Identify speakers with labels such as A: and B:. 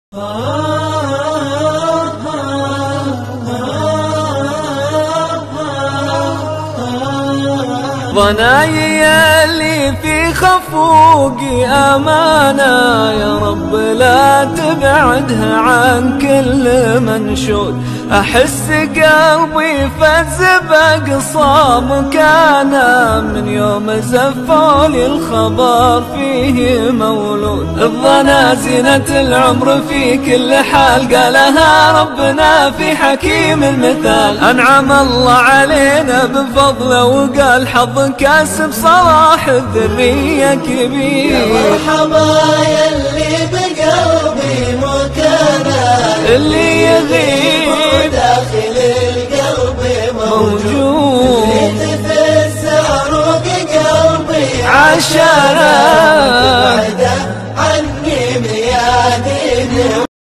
A: ضنايا اللي في خفوقي أمانة، يا رب لا تبعدها عن كل منشود. أحس قلبي فز بأقصى مكانه، من يوم زفولي الخبر فيه مولود. الظنا زينة العمر في كل حال، قالها ربنا في حكيم المثال. أنعم الله علينا بفضله وقال حظ كاسب صلاح الذرية كبير.
B: يا مرحبا يا